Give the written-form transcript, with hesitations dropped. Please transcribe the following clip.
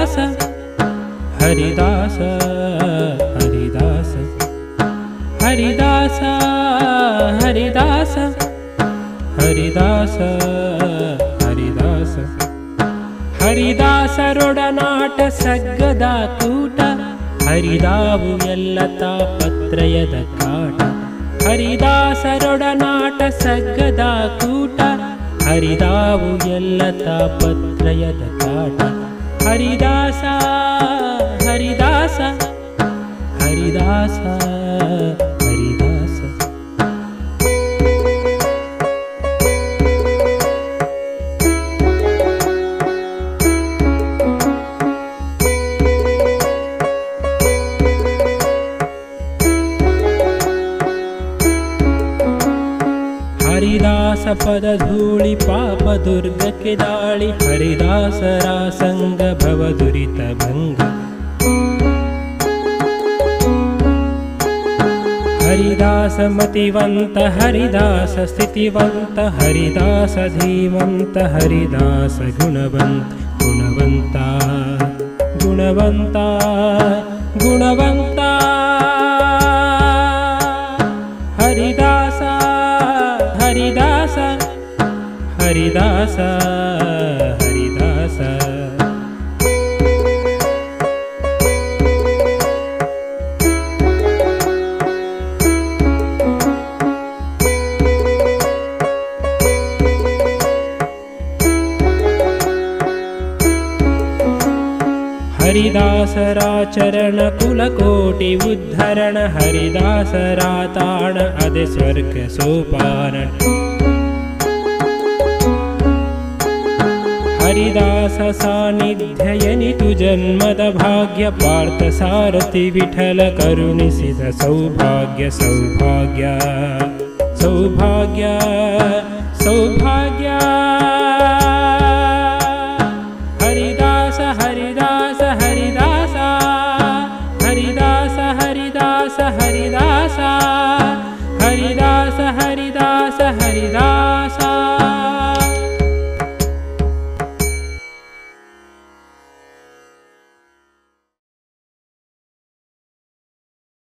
ಹರಿದಾಸ ಹರಿದಾಸ ಹರಿದಾಸ ಹರಿದಾಸ ಹರಿದಾಸ ಹರಿದಾಸ ಹರಿದಾಸ ಹರಿದಾಸರೊಡನಾಟ ಸಗ್ಗದ ಕೂಟ ಹರಿದಾವು ಎಲ್ಲ ತಾಪತ್ರಯದ ಕಾಟ ಹರಿದಾಸರೊಡನಾಟ ಸಗ್ಗದ ಕೂಟ ಹರಿದಾವು ಎಲ್ಲ ತಾಪತ್ರಯದ ಕಾಟ ಹರಿದಾಸ ಹರಿದಾಸ ಹರಿದಾಸ ಹರಿದಾಸ ಹರಿದಾಸ ಪದ ಧೂಳಿ ಪಾಪ ದುರ್ಗಕ್ಕೆ ದಾಳಿ ಹರಿದಾಸರ ಸಂಗ ಭವ ದುರಿತ ಭಂಗ ಹರಿದಾಸ ಮತಿವಂತ ಹರಿದಾಸ ಸ್ಥಿತಿವಂತ ಹರಿದಾಸ ಧೀಮಂತ ಹರಿದಾಸ ಗುಣವಂತ ಗುಣವಂತ ಗುಣವಂತ ಗುಣವಂತ ಹರಿದಾಸ ಹರಿದಾಸ ಹರಿದಾಸ ಹರಿದಾಸ ಹರಿದಾಸರಾಚರಣ ಕುಲಕೋಟಿ ಉದ್ಧರಣ ಹರಿದಾಸರಾತಾಣ ಅದೆ ಸ್ವರ್ಗ ಸೋಪಾನ ಹರಿದಾಸ ಸಾನ್ನಿಧ್ಯಯನಿತು ಜನ್ಮದ ಭಾಗ್ಯ ಪಾರ್ಥ ಸಾರಥಿ ವಿಠಲ ಕರುಣಿಸಿದ ಸೌಭಾಗ್ಯ ಸೌಭಾಗ್ಯ ಸೌಭಾಗ್ಯ ಸೌಭಾಗ್ಯ ಹರಿದಾಸ ಹರಿದಾಸ ಹರಿದಾಸ ಹರಿದಾಸ ಹರಿದಾಸ ಹರಿದಾಸ